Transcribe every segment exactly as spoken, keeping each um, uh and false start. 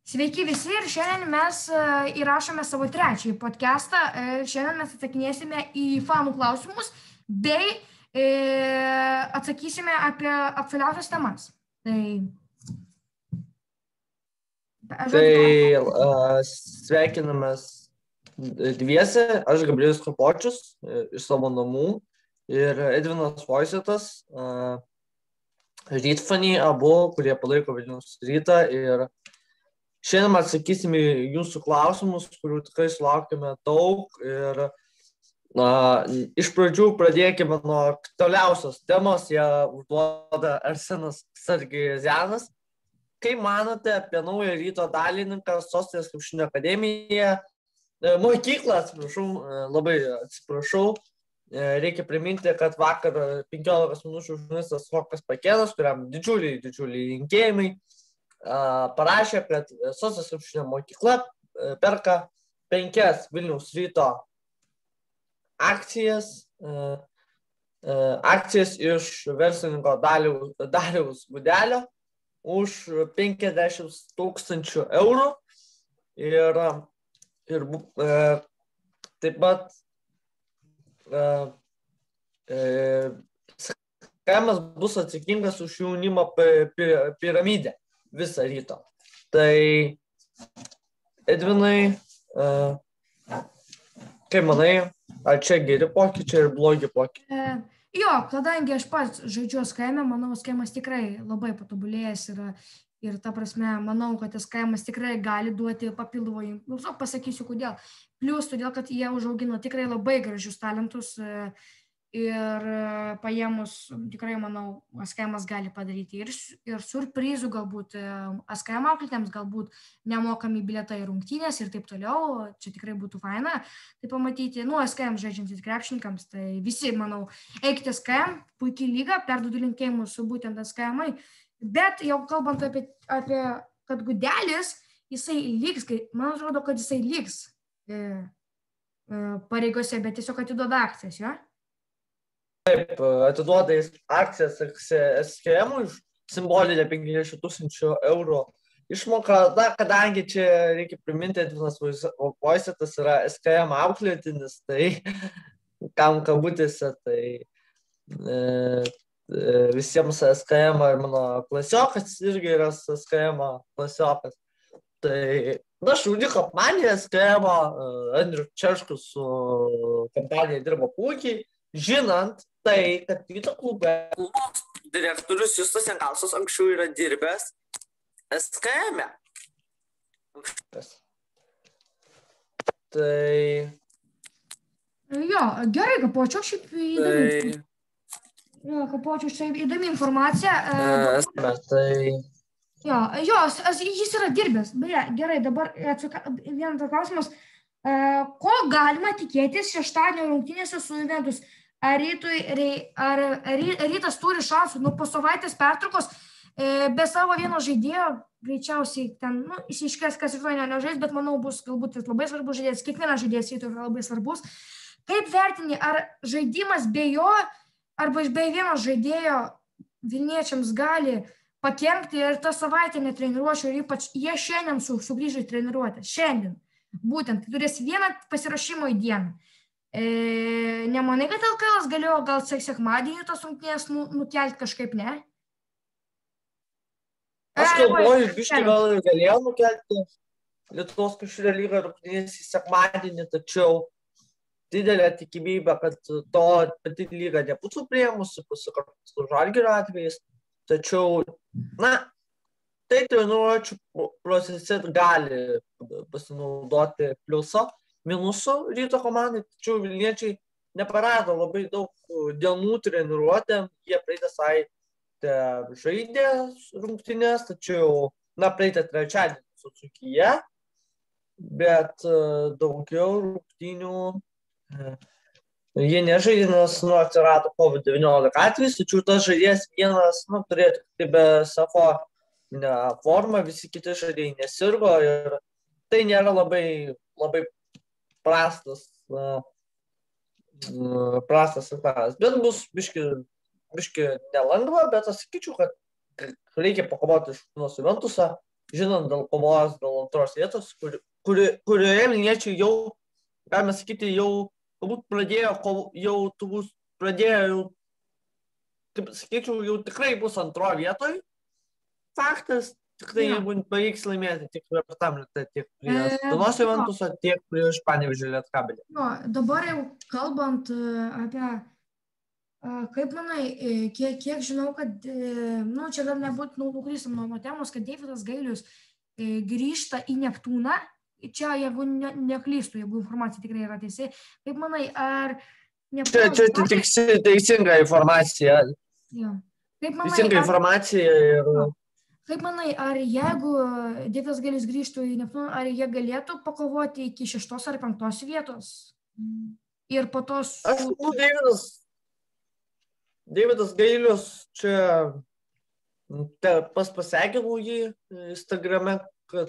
Sveiki visi ir šiandien mes e, įrašome savo trečiąjį podcastą. E, Šiandien mes atsakinėsime į fanų klausimus bei e, atsakysime apie aktualiausias temas. Tai, Tai uh, sveikinamės dviese, aš Gabrielius Kapočius uh, iš savo namų ir Edvinas Voisetas, uh, rytfaniai abu, kurie palaiko Vilniaus rytą, ir šiandien atsakysime į jūsų klausimus, kurių tikrai sulaukime daug, ir uh, iš pradžių pradėkime nuo aktualiausios temos, ją užduoda Arsenas Sargiezianas. Kaip manote apie naują Ryto dalininką Sostinės krepšinio akademiją, mokyklą, atsiprašau, labai atsiprašau. Reikia priminti, kad vakar penkiolikos minučių žurnalistas Rokas Pakėnas, kuriam didžiuliai, didžiuliai linkėjimai, parašė, kad Sostinės krepšinio mokykla perka penkias Vilniaus Ryto akcijas, akcijas iš verslininko Daliaus Gudelio už penkiasdešimt tūkstančių eurų ir, ir e, taip pat e, e, Skemas bus atsakingas už jaunimo piramidę visą Ryto. Tai Edvinai, e, kaip manai, ar čia geri pokyčiai ir blogi pokyčiai? Jo, kadangi aš pats žaidžiu Skeme, manau, Skemas tikrai labai patobulėjęs yra ir ta prasme, manau, kad Skemas tikrai gali duoti papildomą, nu, pasakysiu kodėl. Plius, todėl, kad jie užaugino tikrai labai gražius talentus ir paėmus, tikrai, manau, Skemas gali padaryti ir, ir surprizų galbūt, Skemo auklėtėms galbūt nemokami bilietai rungtynės ir taip toliau, čia tikrai būtų faina. Tai pamatyti, nu, Skem žaidžiantys krepšininkams, tai visi, manau, eikite Skem, puikiai lyga, perduodu linkėjimus su būtent Skemai, bet jau kalbant apie, apie kad Gudelis, jisai liks, man atrodo, kad jisai liks e, e, pareigose, bet tiesiog atiduoda akcijas, jo? Taip, atiduoda akcijas Skemui už simbolinę penkiasdešimt tūkstančių eurų išmoką, na, kadangi čia reikia priminti, Edvinas Voisetas yra Skem auklėtinis, tai kam kabutėse, tai e, visiems Skem ir mano klasiokas irgi yra Skem klasiokas. Tai, na, šauni kompanija Skem, Andrius Češkus su kompanija dirba puikiai, žinant tai, kad Ryto klube direktorius Justas Jankauskas anksčiau yra dirbęs Skeme. Tai... Jo, gerai, Kapočiau, šiaip įdomi. Tai... Jo, Kapočiau, šiaip įdomi informacija. Esame, tai... Jo, jo, jis yra dirbęs. Beje, gerai, dabar vienas klausimas. Ko galima tikėtis šeštadienio rungtynėse su Juventus? Ar, rytui, ar Rytas turi šansų, nu, po savaitės pertraukos, e, be savo vieno žaidėjo, greičiausiai ten, nu, išaiškės, kas rytoj nežais, bet manau bus galbūt labai svarbus žaidėjas, kiekvienas žaidėjas rytoj yra labai svarbus. Kaip vertini, ar žaidimas be jo, arba be vieno žaidėjo Vilniečiams gali pakenkti ir tą savaitę netreniruočiau, ir ypač jie šiandien su, sugrįžo į treniruotę, šiandien, būtent, turės vieną pasirašymo į dieną. E, nemanai, kad L K L galėjo gal sekmadienį tos rungtynės nu, nukelti kažkaip, ne? Aš galvoju, biškai gal ir galėjo nukelti Lietuvos krepšinio lygos rungtynės į sekmadienį, tačiau didelė tikimybė, kad to pati lyga nebūtų priėmusi, pasikartos su Žalgirio atvejais, tačiau, na, tai treniruočių procese gali pasinaudoti pliuso, minusų Ryto komandai, tačiau Vilniečiai neparado labai daug dienų treniruotėm, jie praeitą savaitę žaidė rungtynės, tačiau, na, praeitą trečiadienį su Dzūkija, bet daugiau rungtynių jie nežaidė, nes, nu, atsirado COVID devyniolika atvejis, tačiau tas žaidėjas vienas, nu, turėtų kaip be savo formą, visi kiti žaidėjai nesirgo ir tai nėra labai, labai prastas, uh, prastas signalas. Bet bus biški, biški nelengva, bet aš sakyčiau, kad reikia pakovoti iš Juventusą, žinant dėl kovos, dėl antros vietos, kur, kur, kurioje Vilniečiai jau, galime sakyti, jau galbūt pradėjo, jau turbūt pradėjo, jau, kaip sakyčiau, jau tikrai bus antroje vietoje. Faktas, tikrai ja. Jeigu pavyks laimėti tiek per Tamletą, tiek prieš Donos Juventusą, tiek prieš Panevėžio Lietkabelį. No, dabar jau kalbant apie, kaip manai, kiek, kiek žinau, kad, nu, čia gal nebūtų nukrystam nuo, nuo temos, kad Deividas Gailius grįžta į Neptūną. Čia, jeigu ne, neklystu, jeigu informacija tikrai yra teisė, kaip manai, ar... Čia, čia gali... teisinga informacija. Ja. Kaip manai, teisinga ar... informacija ir... Kaip manai, ar jeigu Deividas Gailius grįžtų į Neptūną, ar jie galėtų pakovoti iki šeštos ar penktos vietos? Ir po tos... Aš manau, Deividas, Deividas Gailius čia pas pasveikinau jį Instagrame, kad,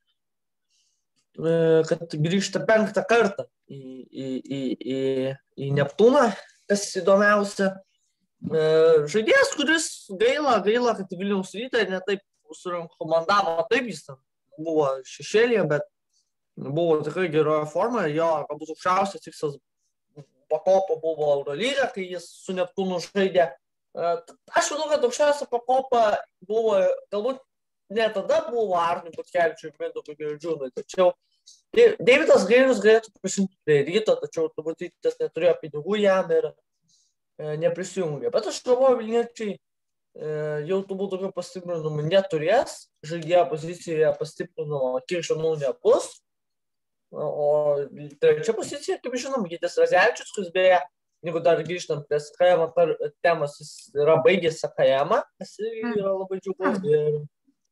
kad grįžta penktą kartą į, į, į, į, į Neptūną, kas įdomiausia. Žaidėjas, kuris gaila, gaila, kad Vilniaus Rytą netaip surekomendavo, taip jis buvo šešėlyje, bet buvo tikrai geroje formoje, jo galbūt aukščiausias tikslas pakopa buvo Eurolyga, kai jis su Neptūnu žaidė. Aš manau, kad aukščiausia pakopa buvo, galbūt ne tada buvo Arnui Butkevičiui ir Mindaugui Girdžiūnui, tačiau Deividas Gailius galėtų prisijungti prie Ryto, tačiau turbūt Rytas neturėjo pinigų jam ir neprisijungė. Bet aš galvoju, Vilniečiai jau turbūt tokių pastiprinimų neturės, žaidėjo pozicijoje pastiprinimo kiek žinau nebus. O trečia pozicija, kaip žinom, Gytis Radzevičius, kuris beje, jeigu dar grįžtant prie Sakajama temos, jis yra baigęs Sakajamą, kas yra labai džiugu. Ir...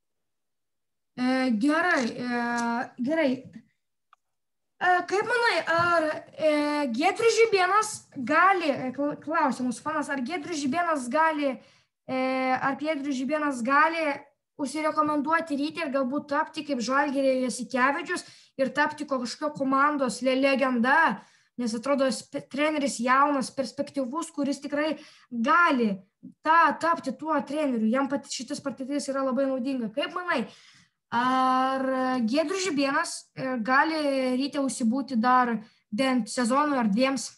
Gerai, gerai. Kaip manai, ar e, Giedrius Žibėnas gali, klausia mūsų fanas, ar Giedrius Žibėnas gali, e, ar Giedrius Žibėnas gali užsirekomenduoti Rytį ir galbūt tapti kaip Žalgiryje Jasikevičius ir tapti kažkokio komandos legenda, nes atrodo treneris jaunas, perspektyvus, kuris tikrai gali ta, tapti tuo treneriu, jam pat šitas patirtis yra labai naudinga. Kaip manai, ar Giedrius Žibėnas gali Ryte užsibūti dar bent sezonui ar dviems?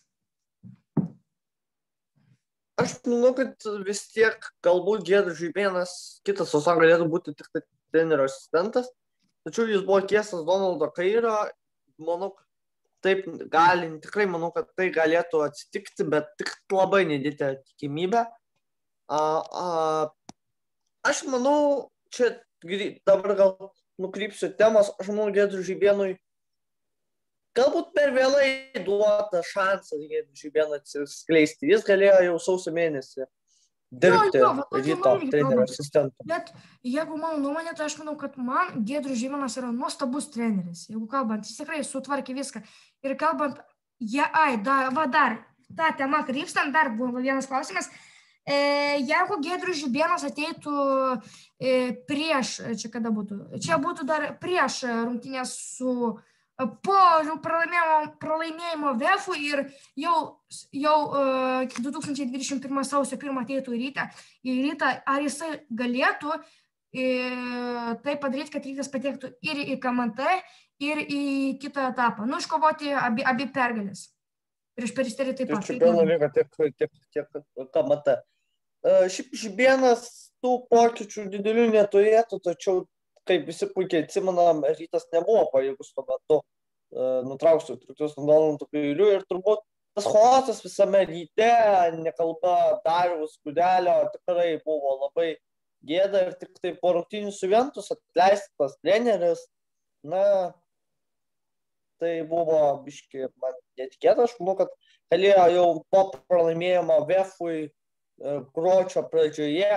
Aš manau, kad vis tiek galbūt Giedrius Žibėnas kitas sezoną galėtų būti tik tai trenerio asistentas, tačiau jis buvo kiesas Donaldo Kairio, manau, taip gali, tikrai manau, kad tai galėtų atsitikti, bet tik labai nedidelė tikimybė. A, a, aš manau, čia dabar gal nukrypsiu temos, aš manau, Giedriui Žibėnui galbūt per vėlai duota šansas Giedriui Žibėnui atsiskleisti. Jis galėjo jau sausio mėnesį dirbti jo, jo, Ryto trenerio asistentu. Bet jeigu mano nuomonė, tai aš manau, kad man Giedrius Žibėnas yra nuostabus treneris. Jeigu kalbant, jis tikrai sutvarkė viską. Ir kalbant, ja, ai, da, va dar, ta tema krypstant, dar buvo vienas klausimas. E, jeigu Giedrius Žibėnas ateitų e, prieš, čia kada būtų, čia būtų dar prieš rungtynės su, po pralaimėjimo, pralaimėjimo V E F-ui ir jau, jau e, du tūkstančiai dvidešimt pirmą sausio pirmą ateitų į Rytą, į Rytą, ar jisai galėtų e, tai padaryti, kad Rytas patektų ir į K M T, ir į kitą etapą, nu, iškovoti abi, abi pergalės. Prieš Peristerį taip pat. Tiek Čempionų tiek, tiek, tiek K M T. Šiaip Žibėnas tų pokyčių didelių neturėtų, tačiau, kaip visi puikiai atsimenam, Rytas nebuvo pajėgus tuo metu nutraukti sutartis su Donaldu Kairiu ir turbūt tas chaosas visame Ryte, nekalba Dariaus Gudelio, tikrai buvo labai gėda ir tik tai po rungtynių su Juventus atleistas treneris, na, tai buvo biški man netikėta, aš manau, kad galėjo jau po pralaimėjimo V E F-ui gruodžio pradžioje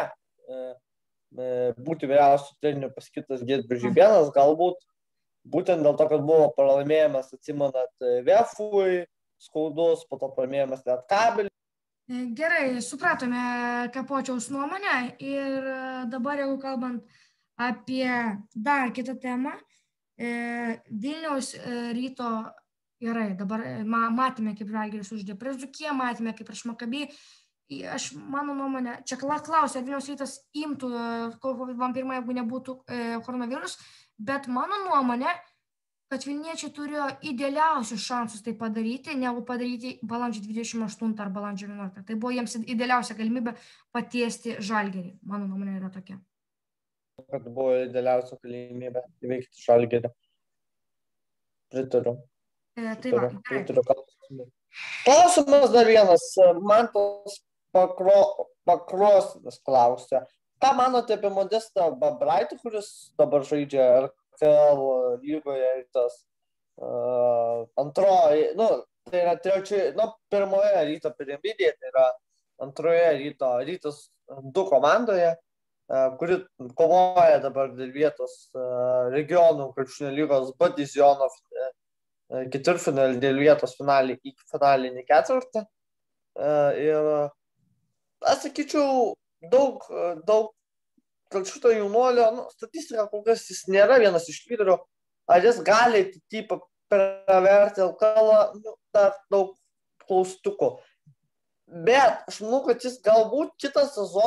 būti vyriausiu treneriu paskirtas Giedrius Žibėnas, galbūt būtent dėl to, kad buvo pralaimėjimas, atsimenat, V E F-ui, skaudus, po to pralaimėjimas Lietkabelį. Gerai, supratome Kapočiaus nuomonę ir dabar jau kalbant apie dar kitą temą, Vilniaus Ryto, gerai, dabar matėme, kaip Žalgiris uždė prieš Dzūkiją, matėme, kaip prieš Makabį. aš, mano nuomonė, čia klausia, ar Vilniaus Rytas imtų COVID pirmą, jeigu nebūtų koronavirus, bet mano nuomonė, kad Vilniečiai turėjo idealiausius šansus tai padaryti, negu padaryti balandžio dvidešimt aštuntą ar balandžio vienuoliktą. Tai buvo jiems idealiausia galimybė patiesti Žalgirį. Mano nuomonė yra tokia. Kad buvo idealiausia galimybė įveikti Žalgirį. Pritariu. E, tai va, Pritariu. Klausimas dar vienas. Man tas pakro, pakrosinas klausia. Ką manote apie Modestą Babraitį, kuris dabar žaidžia L K L lygoje tas uh, antroji, nu, tai yra trečioje, nu, pirmoje Ryto piramidėje, tai yra antroje Ryto, Rytas du komandoje, uh, kuri kovoja dabar dėl vietos uh, regionų krepšinio lygos B diviziono uh, ketvirtfinalį dėl vietos finalį į finalinį ketvirtą. Uh, ir aš sakyčiau, daug, daug dėl šito jaunuolio, nu, statistika kol kas jis nėra vienas iš lyderių, ar jis gali atitį praverti L K L, nu, dar daug klaustukų. Bet aš manau, kad jis galbūt kitą sezoną.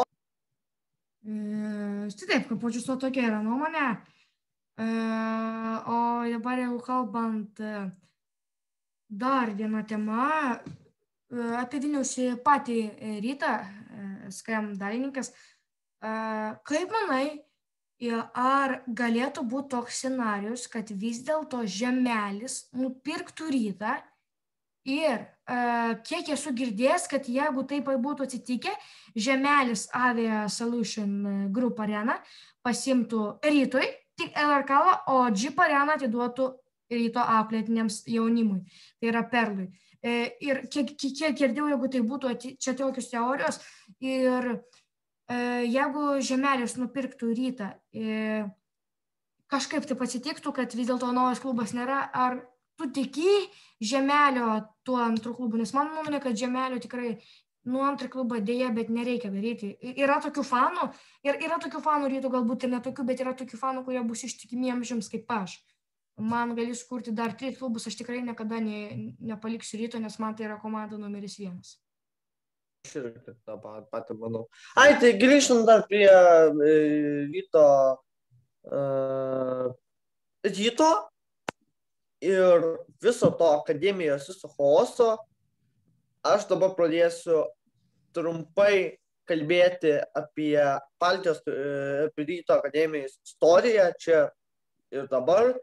E, taip, kaip pačius to tokia yra nuomonė. E, o dabar jau kalbant dar vieną temą apie Vilniaus patį Rytą, S K M dalininkas. Kaip manai, ar galėtų būti toks scenarius, kad vis dėlto Žemelis nupirktų Rytą ir kiek esu girdėjęs, kad jeigu taip būtų atsitikę, Žemelis Avia Solution Group Arena pasimtų Rytui tik L R K, o Jeep Arena atiduotų Ryto auklėtiniams jaunimui, tai yra Perlui. Ir kiek, kiek girdėjau, jeigu tai būtų čia tokios teorijos, ir jeigu Žemelis nupirktų Rytą, kažkaip taip atsitiktų, kad vis dėlto naujas klubas nėra, ar tu tiki Žemelio tuo antrų klubu? Nes man nuomonė, kad Žemelio tikrai nu antrą klubą dėja, bet nereikia daryti. Yra tokių fanų, ir yra tokių fanų Rytų, galbūt ir netokių, bet yra tokių fanų, kurie bus ištikimi amžiams kaip aš. Man gali skurti dar tris klubus, aš tikrai niekada ne, nepaliksiu Ryto, nes man tai yra komanda numeris vienas. Aš irgi tą patį manau. Ai, tai grįžtant dar prie Ryto, uh, Ryto ir viso to akademijos, viso chaoso. Aš dabar pradėsiu trumpai kalbėti apie Baltijos, apie Ryto akademijos istoriją čia ir dabar.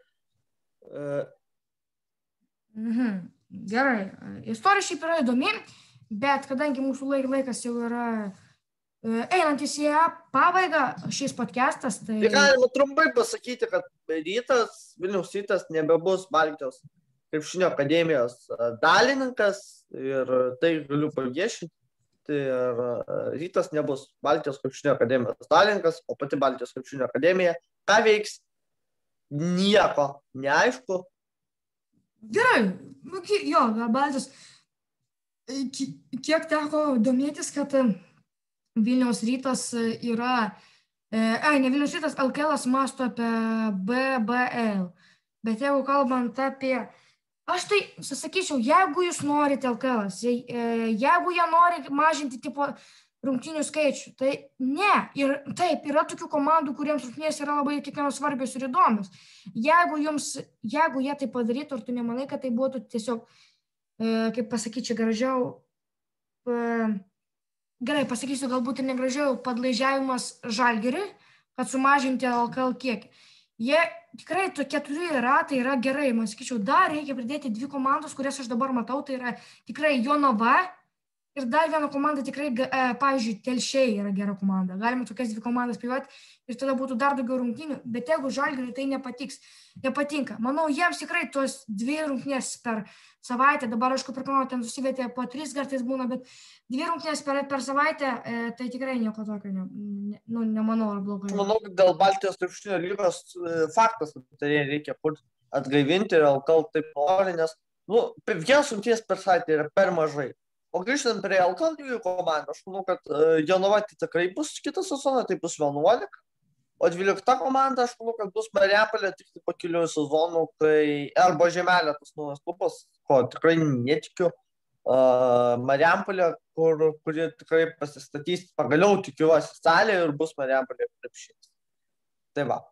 Mhm. Gerai. Istorija šiaip yra įdomi, bet kadangi mūsų laikas jau yra einantis į pabaigą, šis podcastas, tai... Tai galima trumpai pasakyti, kad Rytas, Vilniaus Rytas nebebus Baltijos krepšinio akademijos dalininkas ir tai galiu paviešinti. Ir Rytas nebus Baltijos krepšinio akademijos dalininkas, o pati Baltijos krepšinio akademija ką veiks? Nieko neaišku. Gerai, jo, Baltijos, kiek teko domėtis, kad Vilniaus Rytas yra, ai, ne Vilniaus Rytas, L K L mąsto apie B B L, bet jeigu kalbant apie, aš tai sakyčiau, jeigu jūs norite L K L, jeigu jie nori mažinti tipo rungtynių skaičių, tai ne. Ir taip, yra tokių komandų, kuriems rungtynės yra labai kiekvienos svarbios ir įdomios. Jeigu jums, jeigu jie tai padarytų, ar tu nemanai, kad tai būtų tiesiog, e, kaip pasakyčiau, gražiau, e, gerai, pasakysiu, galbūt ir negražiau, padlaižiavimas Žalgiriui, kad sumažinti L K L kiekį. Jie tikrai to keturi ratai yra gerai, man sakyčiau, dar reikia pridėti dvi komandos, kurias aš dabar matau, tai yra tikrai Jonava. Ir dar viena komanda tikrai, e, pavyzdžiui, Telšiai yra gera komanda. Galima tokias dvi komandas prijoti ir tada būtų dar daugiau rungtynių. Bet jeigu Žalgiriui tai nepatiks, nepatinka, manau, jiems tikrai tos dvi rungtynės per savaitę, dabar aišku, per komandą ten susivietė po tris kartais būna, bet dvi rungtynės per, per savaitę, e, tai tikrai nieko tokio, ne, ne, nu, nemanau, ar blogai. Manau, kad dėl Baltijos krepšinio lygos e, faktas, tai reikia atgaivinti ir L K L taip nori, nes, nu, vienas rungtynės per savaitę yra per mažai. O grįžtant prie L K L komandų, aš manau, kad Jonava tai tikrai bus kitą sezoną, tai bus vienuolika. O dvylikta komanda, aš manau, kad bus Marijampolė tik po kelių sezonų, kai arba Žemelio tas naujas klubas, ko tikrai netikiu. uh, Marijampolė, kur, kuri tikrai pasistatys pagaliau, tikiuosi, salė ir bus Marijampolė krepšinis. Tai va.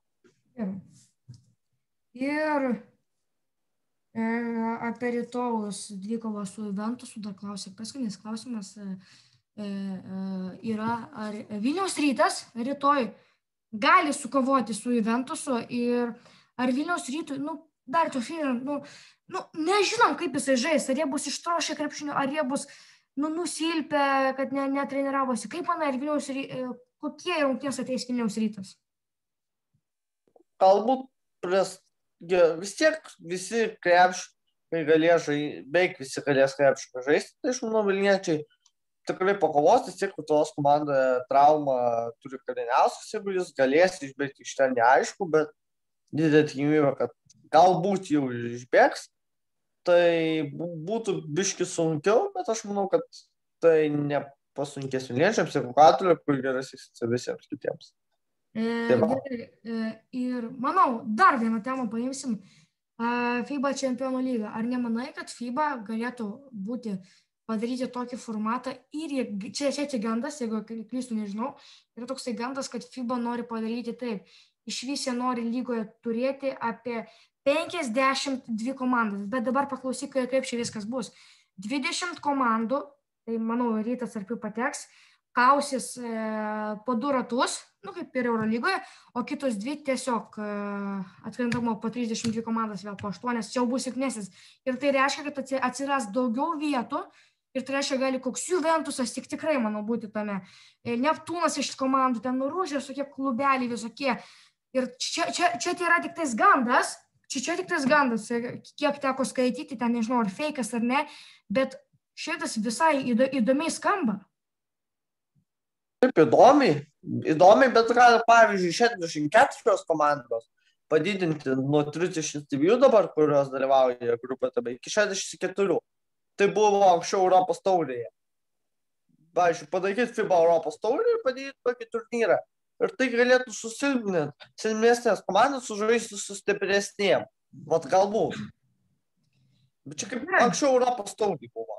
Ir e, apie rytojus dvikovą su Juventusu dar klausė, paskutinis klausimas e, e, yra, ar Vilniaus Rytas rytoj gali sukovoti su Juventusu ir ar Vilniaus Rytui, nu, dar to filmo, nu, nu, nežinom, kaip jisai žais, ar jie bus ištrošę krepšinio, ar jie bus, nu, nusilpę, kad ne, netreniravosi. Kaip manai, ar Vilniaus Rytas, kokie rungtynės ateis Vilniaus Rytas? Galbūt pries, vis tiek visi krepšininkai galės žaisti, beveik visi galės krepšininkai žaisti, tai aš manau, Vilniečiai tikrai pakovos, vis tiek tos komandoje traumą turi Kaliniauskas, jeigu jis galės išbėgti iš ten neaišku, bet didelė tikimybė, kad galbūt jau išbėgs, tai būtų biški sunkiau, bet aš manau, kad tai nepasunkės Vilniečiams, jeigu Katulė, kur gerai seksis visiems kitiems. E, gerai, e, ir manau, dar vieną temą paimsim. E, FIBA Čempionų lyga. Ar nemanai, kad FIBA galėtų būti padaryti tokį formatą ir čia, čia čia gandas, jeigu klystu, nežinau, yra toksai gandas, kad FIBA nori padaryti taip. Iš viso nori lygoje turėti apie penkiasdešimt dvi komandas, bet dabar paklausyk, kaip čia viskas bus. dvidešimt komandų, tai manau, Rytas tarp jų pateks, kausis e, po du ratus, nu kaip ir Eurolygoje, o kitos dvi tiesiog e, atkrentamo po trisdešimt dvi komandas, vėl po aštuonias, čia jau bus silpnesnis. Ir tai reiškia, kad atsiras daugiau vietų ir tai reiškia, gali koks Juventusas tik tikrai, manau, būti tame. E, Neptūnas iš komandų, ten Rūžė, visokie klubeliai visokie. Ir čia, čia, čia tai yra tik tais gandas, čia, čia tik tais gandas, kiek teko skaityti, ten nežinau, ar feikas ar ne, bet šitas visai įdomiai skamba. Taip, įdomiai, įdomiai, bet gali, pavyzdžiui, šešiasdešimt keturios komandos padidinti nuo trisdešimt dviejų dabar, kurios dalyvauja grupė tada, iki šešiasdešimt keturių. Tai buvo anksčiau Europos taurėje. Pavyzdžiui, padaryti FIBA Europos taurėje ir padidinti tokį turnyrą. Ir tai galėtų susilpninti silpnesnės komandas sužaisti su stipresnėm. Vat galbūt. Bet čia kaip anksčiau Europos taurė buvo.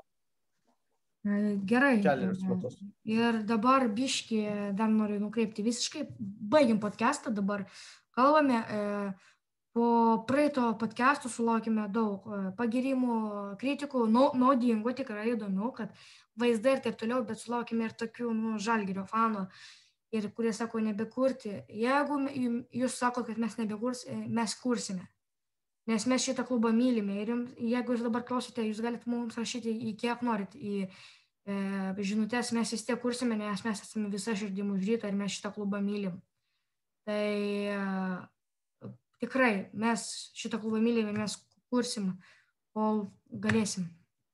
Gerai. Ir dabar biški, dar noriu nukreipti visiškai, baigim podcastą, dabar kalbame. Po praeito podcastų sulaukime daug pagirimų, kritikų, naudingų, tikrai įdomių, kad vaizdai ir taip toliau, bet sulaukime ir tokių nu, Žalgirio fanų, ir kurie sako nebekurti. Jeigu jūs sako, kad mes nebekursime, mes kursime. Nes mes šitą klubą mylime ir jeigu jūs dabar klausote, jūs galite mums rašyti į kiek norit, į e, žinutės, mes vis tiek kursime, nes mes esame visa širdim už Rytą ir mes šitą klubą mylim. Tai e, tikrai mes šitą klubą mylim ir mes kursim, kol galėsim.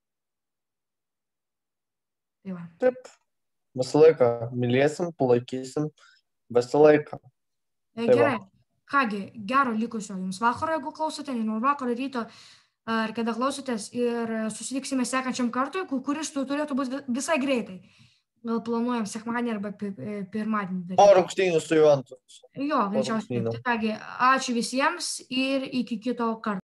Tai va. Taip, visą laiką mylėsim, palaikysim, visą laiką. E, gerai. Kągi, gero likusio jums vakaro, jeigu klausote, nežinau, vakaro, ryto, ar kada klausotės ir susitiksime sekančiam kartui, kuris turėtų būti visai greitai. Gal planuojam sekmadienį arba pirmadienį. Po rungtynių su Juventus. Jo, greičiausiai. Tai kągi, ačiū visiems ir iki kito karto.